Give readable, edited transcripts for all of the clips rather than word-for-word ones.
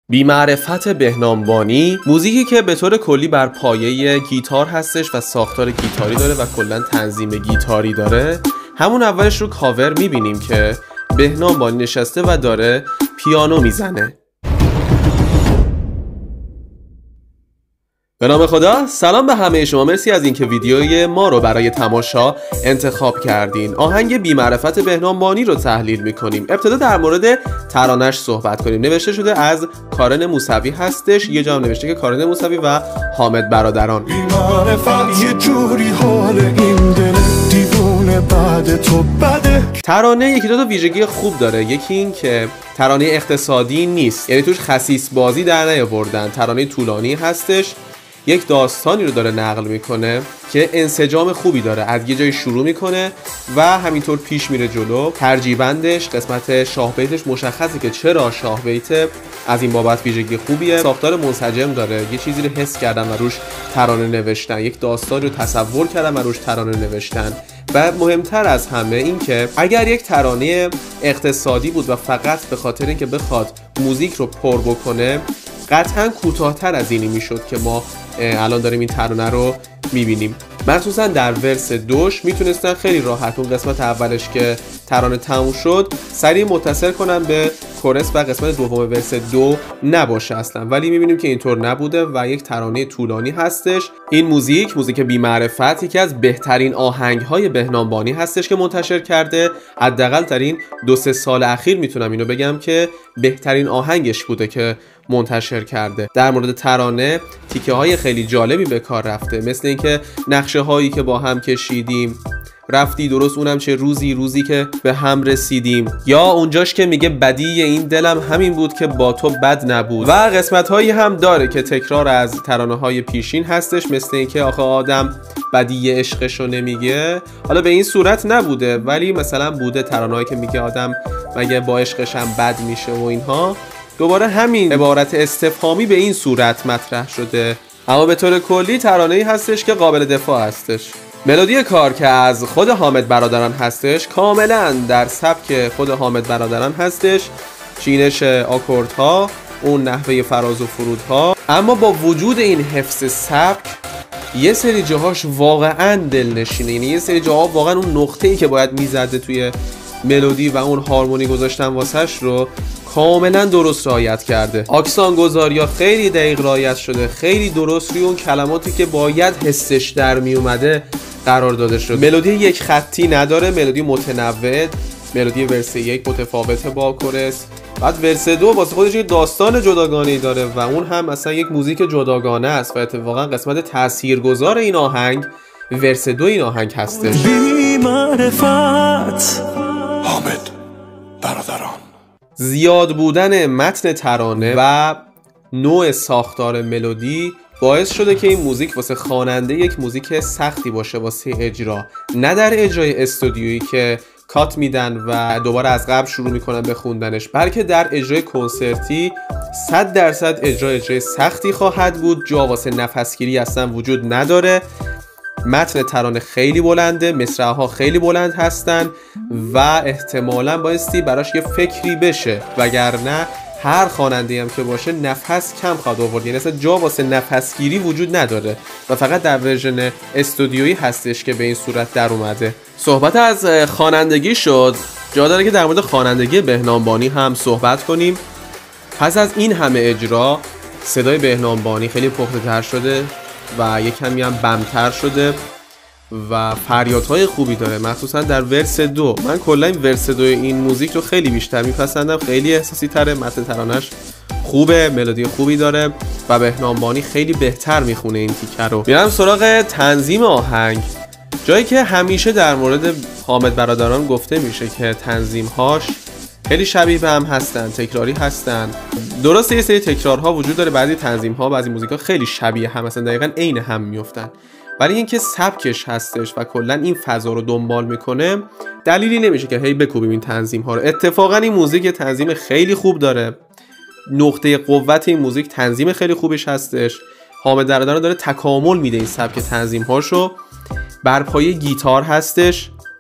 بی‌معرفت بهنامبانی موزیکی که به طور کلی بر پایه گیتار هستش و ساختار گیتاری داره و کلا تنظیم گیتاری داره. همون اولش رو کاور میبینیم که بهنامبانی نشسته و داره پیانو میزنه. به نام خدا، سلام به همه شما. مرسی از اینکه ویدیوی ما رو برای تماشا انتخاب کردین. آهنگ بی‌معرفت بهنامبانی رو تحلیل میکنیم. ابتدا در مورد ترانش صحبت کنیم. نوشته شده از کارن موسوی هستش. یه جا هم نوشته که کارن موسوی و حامد برادران. بی‌معرفت یه جوری حال این دل دیوونه بعد تو بده. ترانه یکی دو تا ویژگی خوب داره. یکی این که ترانه اقتصادی نیست، یعنی توش خسیس بازی در نیاوردن. ترانه طولانی هستش، یک داستانی رو داره نقل میکنه که انسجام خوبی داره. از یه جای شروع میکنه و همینطور پیش میره جلو. ترجیبندش، قسمت شاه بیتش مشخصه که چرا شاه بیت، از این بابت ویژگی خوبیه. ساختار منسجم داره، یه چیزی رو حس کردن و روش ترانه نوشتن، یک داستان رو تصور کردن و روش ترانه نوشتن. و مهمتر از همه این که اگر یک ترانه اقتصادی بود و فقط به خاطر اینکه بخواد موزیک رو پر بکنه، قطعا کوتاه‌تر از اینی میشد که ما الان داریم این ترانه رو میبینیم. مخصوصا در ورس دوش میتونستن خیلی راحت اون قسمت اولش که ترانه تموم شد سریع متصل کنن به کورس و قسمت دوم ورس دو نباشه اصلا، ولی میبینیم که اینطور نبوده و یک ترانه طولانی هستش. این موزیک بی‌معرفت یکی از بهترین آهنگ‌های بهنامبانی هستش که منتشر کرده. حداقل در این 2-3 سال اخیر میتونم اینو بگم که بهترین آهنگش بوده که منتشر کرده. در مورد ترانه تیکه های خیلی جالبی به کار رفته، مثل اینکه نقشه هایی که با هم کشیدیم، رفتی درست اونم چه روزی که به هم رسیدیم، یا اونجاش که میگه بدی این دلم همین بود که با تو بد نبود. و قسمت هایی هم داره که تکرار از ترانه های پیشین هستش، مثل اینکه آخه آدم بدی عشقشو نمیگه. حالا به این صورت نبوده، ولی مثلا بوده ترانه هایی که میگه آدم مگه با عشقش هم بد میشه و اینها. دوباره همین عبارت استفهامی به این صورت مطرح شده. اما به طور کلی ترانه‌ای هستش که قابل دفاع هستش. ملودی کار که از خود حامد برادران هستش، کاملا در سبک خود حامد برادران هستش. چینش آکوردها، اون نحوه فراز و فرودها. اما با وجود این حفظ سبک، یه سری جاهاش واقعا دلنشینه. یعنی یه سری جاها واقعا اون نقطه‌ای که باید میزده توی ملودی و اون هارمونی گذاشتن واسش رو کاملا درست رعایت کرده. آکسان گذاریا خیلی دقیق رعایت شده، خیلی درست روی اون کلماتی که باید حسش در می اومده قرار داده شد. ملودی یک خطی نداره، ملودی متنوع. ملودی ورس 1 متفاوته با کورس، بعد ورس 2 واسه خودش یه داستان جداگانه‌ای داره و اون هم مثلا یک موزیک جداگانه است. و اتفاقا قسمت تاثیرگذار این آهنگ ورس 2 این آهنگ هستش. بی‌معرفت حامد برادران. زیاد بودن متن ترانه و نوع ساختار ملودی باعث شده که این موزیک واسه خواننده یک موزیک سختی باشه واسه اجرا. نه در اجرای استودیویی که کات میدن و دوباره از قبل شروع میکنن به خوندنش، بلکه در اجرای کنسرتی 100% اجرای سختی خواهد بود. جا واسه نفسگیری اصلا وجود نداره. متن ترانه خیلی بلنده، مصرع‌ها خیلی بلند هستن و احتمالاً بایستی براش یه فکری بشه، وگرنه هر خواننده‌ای هم که باشه نفس کم خواهد آورد. یعنی اصلا جا واسه نفسگیری وجود نداره و فقط در ورژن استودیویی هستش که به این صورت در اومده. صحبت از خوانندگی شد، جا داره که در مورد خوانندگی بهنامبانی هم صحبت کنیم. پس از این همه اجرا صدای بهنامبانی خیلی پخته‌تر شده و یک کمی هم بمتر شده و فریادهای خوبی داره، مخصوصا در ورس 2. من کلا این ورس 2 این موزیک رو خیلی بیشتر میپسندم، خیلی احساسی تره، متن ترانش خوبه، ملودی خوبی داره و بهنامبانی خیلی بهتر میخونه این تیکه رو. میرم سراغ تنظیم آهنگ، جایی که همیشه در مورد حامد برادران گفته میشه که تنظیمهاش خیلی شبیه به هم هستن، تکراری هستن. درسته یه سری تکرارها وجود داره، بعضی تنظیم‌ها بعضی موزیکا خیلی شبیه هم هستن، دقیقاً عین هم میافتن، ولی اینکه سبکش هستش و کلا این فضا رو دنبال میکنه دلیلی نمیشه که هی بکوبیم این تنظیم‌ها رو. اتفاقاً این موزیک تنظیم خیلی خوب داره. نقطه قوت این موزیک تنظیم خیلی خوبش هستش. حامد برادران داره تکامل میده این سبک تنظیم‌هاشو. بر پایه گیتار هستش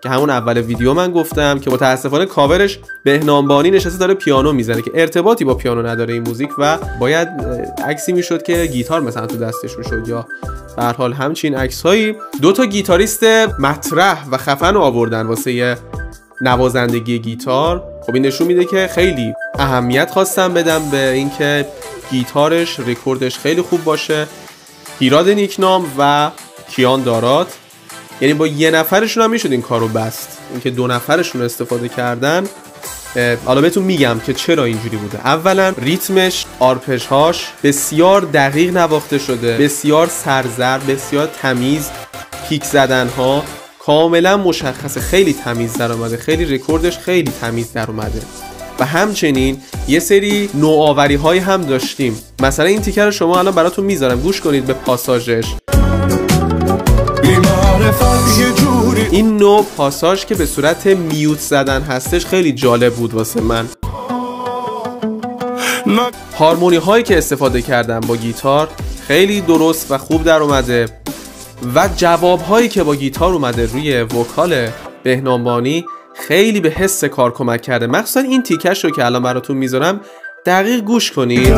که همون اول ویدیو من گفتم که متاسفانه کاورش بهنام بانی نشسته داره پیانو میزنه که ارتباطی با پیانو نداره این موزیک و باید عکسی میشد که گیتار مثلا تو دستشون شد یا به هر حال همچین عکس‌هایی. 2 تا گیتاریست مطرح و خفن آوردن واسه نوازندگی گیتار. خب این نشون میده که خیلی اهمیت خواستم بدم به اینکه گیتارش رکوردش خیلی خوب باشه. هیراد نیکنام و کیان دارات، یعنی با یه نفرشون هم میشد این کارو بست. اینکه 2 نفرشون استفاده کردن، حالا بهتون میگم که چرا اینجوری بوده. اولا ریتمش، آرپژهاش بسیار دقیق نواخته شده، بسیار سرزر، بسیار تمیز، پیک زدنها کاملا مشخصه، خیلی تمیز در اومده، خیلی رکوردش خیلی تمیز در اومده. و همچنین یه سری نوآوری های هم داشتیم. مثلا این تیکر رو شما الان براتون میذارم، گوش کنید به پاساژش. این نوع پاساژ که به صورت میوت زدن هستش خیلی جالب بود واسه من. هارمونی هایی که استفاده کردم با گیتار خیلی درست و خوب در اومده و جواب هایی که با گیتار اومده روی وکال بهنام بانی خیلی به حس کار کمک کرده. مخصوصا این تیکش رو که الان براتون میذارم دقیق گوش کنید.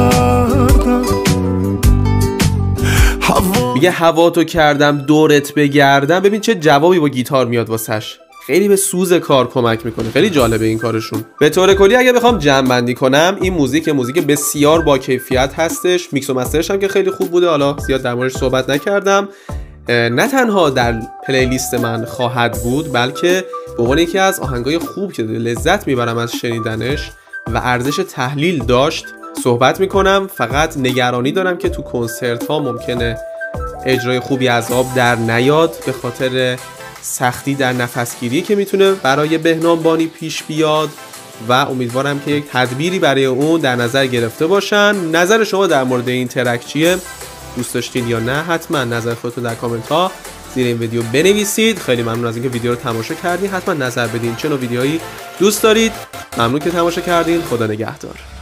میگه هوا تو کردم دورت بگردم. ببین چه جوابی با گیتار میاد واسش، خیلی به سوز کار کمک میکنه. خیلی جالبه این کارشون. به طور کلی اگه بخوام جمع بندی کنم، این موزیک بسیار با کیفیت هستش. میکس و مسترش هم که خیلی خوب بوده، حالا زیاد در موردش صحبت نکردم. نه تنها در پلیلیست من خواهد بود، بلکه به عنوان یکی از آهنگای خوب که لذت میبرم از شنیدنش و ارزش تحلیل داشت صحبت میکنم. فقط نگرانی دارم که تو کنسرت ها ممکنه اجرای خوبی از آب در نیاد به خاطر سختی در نفسگیری که میتونه برای بهنام بانی پیش بیاد و امیدوارم که یک تدبیری برای اون در نظر گرفته باشن. نظر شما در مورد این ترک چیه؟ دوست داشتین یا نه؟ حتما نظر خودتون در کامنت ها زیر این ویدیو بنویسید. خیلی ممنون از اینکه ویدیو رو تماشا کردین. حتما نظر بدین چه نوع ویدیوهایی دوست دارید. ممنون که تماشا کردین. خدا نگهدار.